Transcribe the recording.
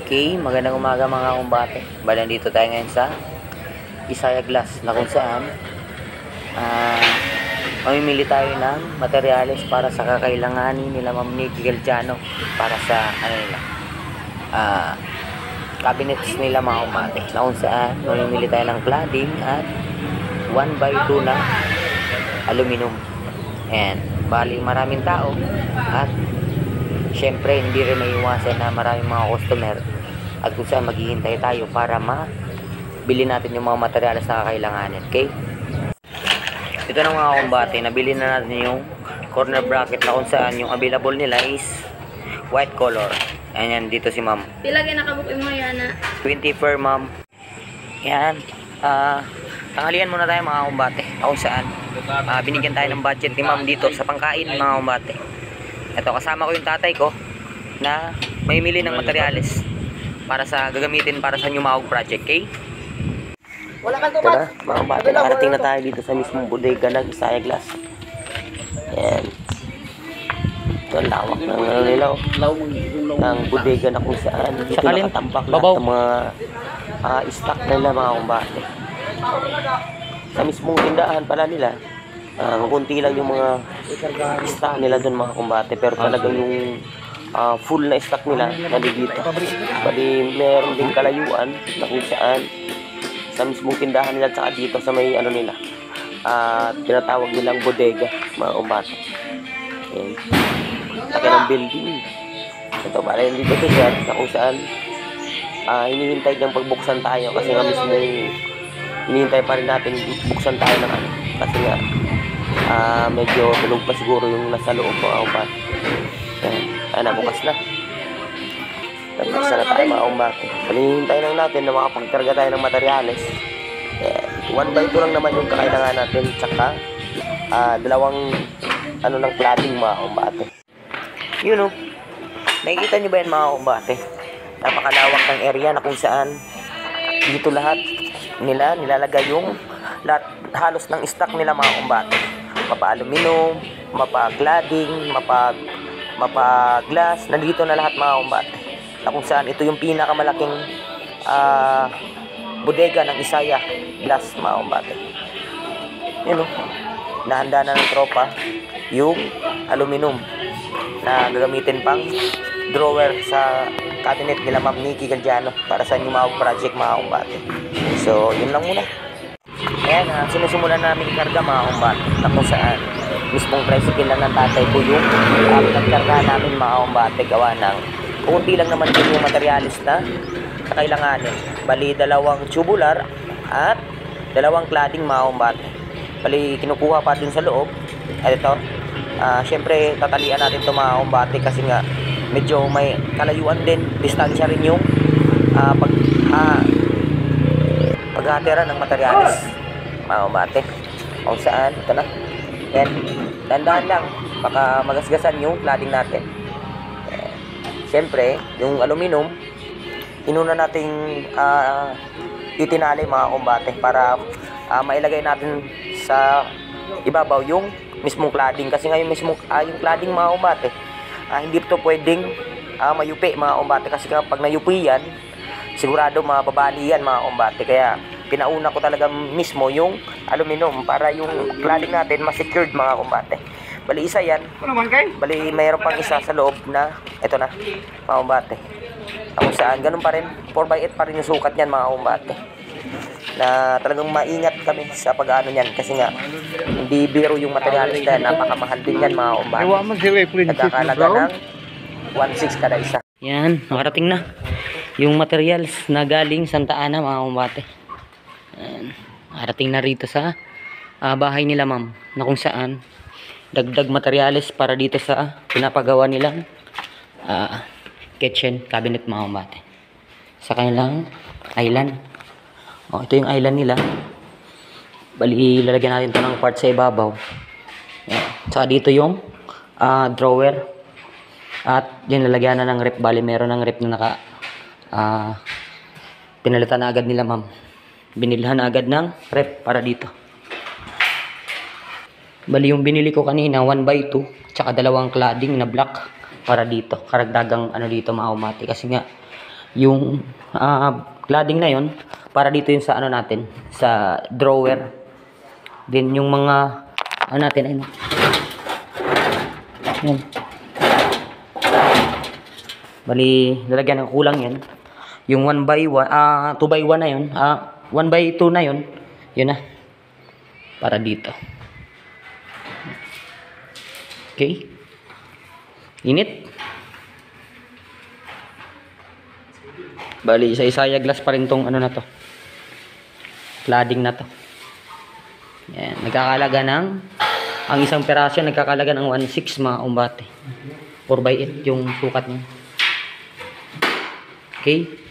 Okay, magandang umaga mga kumbate. Bali, dito tayo ngayon sa Isaya Glass na kung saan mamimili tayo ng materyales para sa kakailanganin nila Ma'am Nikki Galdiano para sa cabinets nila mga kumbate, na kung saan mamimili tayo ng cladding at 1x2 na aluminum. And bali, maraming tao at syempre hindi rin may iwasan na maraming mga customer at kung saan maghihintay tayo para mabili natin yung mga materyales na kakailanganin. Okay? Ito na mga kumbate, nabili na natin yung corner bracket na kung saan yung available nila is white color. Ayan, dito si ma'am. Pila ginakabukoy mo yan na? 20 per ma'am. Yan. Tanghalian muna tayo mga kumbate. Kung saan binigyan tayo ng budget ni ma'am dito sa pangkain mga kumbate. Ito, kasama ko yung tatay ko na may mili ng materyales para sa gagamitin para sa Nyumawag project, okay? Wala kang Ito na, mga kumbate, nakarating na tayo dito sa mismong bodega ng Isaya Glass. Ayan. Ito, lawak ng nilaw ng bodega na kung saan dito nakatambak lahat ng mga stock nila mga kumbate. Sa mismong tindahan pala nila, kunti lang yung mga stock nila doon mga kumbate, pero talagang yung full na stock nila nandito. Bali, meron din kalayuan na kung saan sa mismong tindahan nila tsaka dito sa may nila, tinatawag nilang bodega mga kumbate. Ayan. Laki ng building. Ito, bali, dito to siya na kung saan hinihintay ng pagbuksan tayo kasi nga mismo hinihintay pa rin natin buksan tayo ng kasi nga medyo tulog pa siguro yung nasa loob mga kumbate. Ayan, nabukas na. Nabuksan na tayo mga kumbate. Hinihintay lang natin na makapagkarga tayo ng materyales. 1x2 lang naman yung kakailangan natin, tsaka dalawang ng cladding mga kumbate. Yun o, nakikita nyo ba yan mga kumbate? Napakalawak ng area na kung saan dito lahat nila nilalagay yung lahat halos ng stock nila mga kumbate. Mapa-aluminum, mapa-cladding, mapa-glass, nandito na lahat mga kumbate. Na kung saan ito yung pinakamalaking bodega ng Isaya Glass mga kumbate. Yun o, nahanda na ng tropa yung aluminum na gagamitin pang drawer sa cabinet nila Ma'am Nikki Galdiano para sa Nyumawag project mga kumbate. So, yun lang muna. Ayan, sinusumulan namin ikarga mga kumbate na kung saan mismong tricycle lang ng tatay ko yung nagkarga namin mga kumbate, gawa ng kunti lang naman din yung materialis na kakailanganin. Bali, 2 tubular at 2 cladding mga kumbate. Bali, kinukuha pa din sa loob. At ito, syempre tatalian natin ito mga kumbate kasi nga medyo may kalayuan din, distansya rin yung paghatira ng materyales mga kumbate. Kung saan, ito na. Yan, dandahan lang, baka magasgasan yung cladding natin. Syempre, yung aluminum, inuna nating itinali mga kumbate para mailagay natin sa ibabaw yung mismong cladding. Kasi nga yung mismong yung cladding mga kumbate, hindi ito pwedeng mayupi mga kumbate. Kasi kapag nayupi yan, sigurado mababali yan mga kumbate. Kaya pinauna ko talaga mismo yung aluminum para yung cladding natin ma-secured mga kumbate. Bali, isa yan. Bali, mayroon pang isa sa loob na ito na mga kumbate. Kung saan, ganun pa rin, 4x8 pa rin yung sukat niyan mga kumbate. Na talagang maingat kami sa pag-ano niyan kasi nga hindi biro yung materialis na napakamahal din yan mga kumbate. Nagkakalaga ng 1.6 kada isa. Yan, nakarating na yung materials na galing Santa Ana mga kumbate. Nakarating na rito sa bahay nila ma'am, na kung saan dagdag materialis para dito sa pinapagawa nilang kitchen cabinet mga kumbate sa kanilang island. Ito yung island nila. Bali, lalagyan natin ito ng part sa ibabaw. Saka dito yung drawer. At yun, lalagyan na ng rep. Bali, meron ng rep na pinalitan na agad nila ma'am. Binilhan na agad ng rep para dito. Bali, yung binili ko kanina 1x2 tsaka 2 cladding na black para dito. Karagdagang dito mga kumbate kasi nga yung cladding na yon para dito yung sa ano natin, sa drawer. Then yung mga ano natin, ayun. Yan. Bali, lalagyan ng kulang yan. Yung 1x1, 2x1 na yun, 1x2 na yun, yun na. Para dito. Okay. Init. Bali, isa-isaya glass pa rin tong ano na to. Cladding na to. Yan. Nagkakalaga ng, ang isang peraso nagkakalaga ng 1.6 mga umbate. 4x8 yung sukat niya. Okay.